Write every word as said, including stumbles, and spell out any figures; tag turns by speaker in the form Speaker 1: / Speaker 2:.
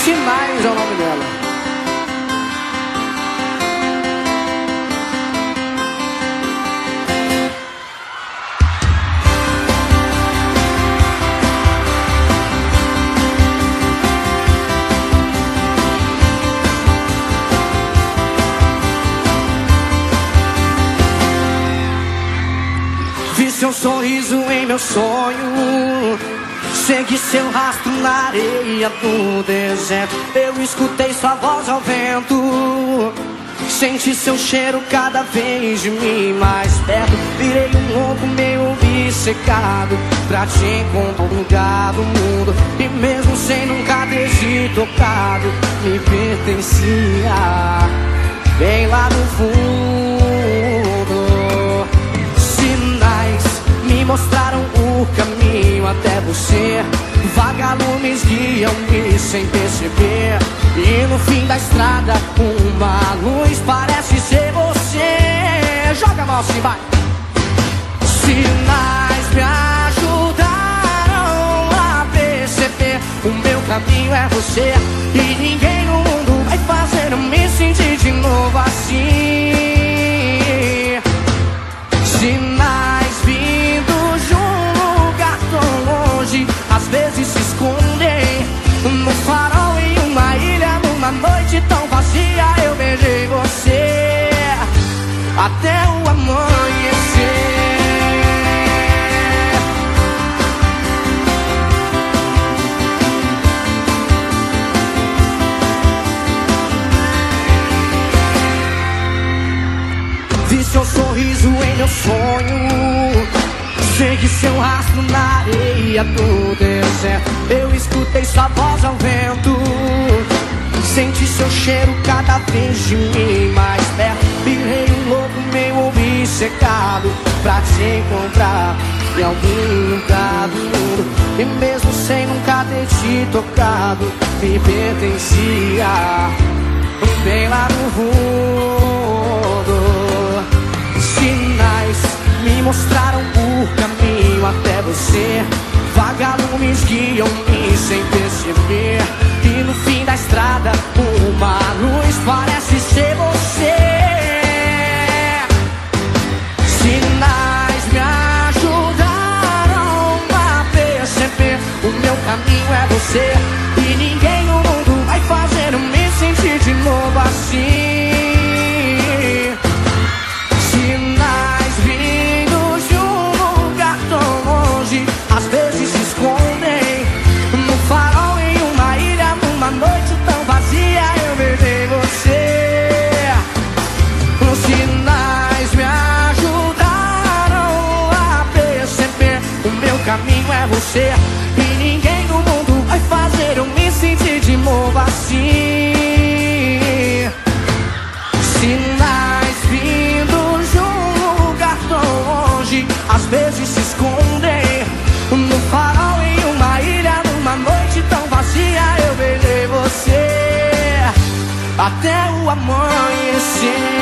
Speaker 1: Sinais é o nome dela. Vi seu sorriso em meu sonho, segui seu rastro na areia do deserto. Eu escutei sua voz ao vento, senti seu cheiro cada vez de mim mais perto. Virei um louco meio obcecado pra te encontrar no lugar do mundo, e mesmo sem nunca ter te tocado, me pertencia bem lá no fundo. Me mostraram o caminho até você, vagalumes guiam-me sem perceber, e no fim da estrada uma luz parece ser você. Joga mal, sim, vai. Sinais me ajudaram a perceber, o meu caminho é você, e ninguém no mundo vai fazer eu me sentir de novo assim. Sinais vindos de um lugar tão longe, às vezes se escondem no farol em uma ilha, numa noite tão vazia. Eu beijei você até o amanhecer. Vi seu sorriso em meu sonho, segui seu rastro na areia do deserto. Eu escutei sua voz ao vento, senti seu cheiro cada vez de mim mais perto. Virei um louco meio obcecado pra te encontrar em algum lugar do mundo, e mesmo sem nunca ter te tocado, me pertencia bem lá no fundo. Sinais me mostraram o caminho até você, vagalumes guiam-me sem perceber, e no fim da estrada uma luz parece ser você. Sinais me ajudaram a perceber, o meu caminho é você, e ninguém no mundo vai fazer eu me sentir de novo assim. Sinais vindos de um lugar tão longe, às vezes se escondem no farol em uma ilha, numa noite tão vazia. Eu beijei você. Os sinais me ajudaram a perceber, o meu caminho é você, e ninguém no mundo vai fazer eu me sentir de novo assim. Sinais vindos de um lugar tão longe, às vezes se escondem no farol em uma ilha, numa noite tão vazia. Eu beijei você até o amanhecer.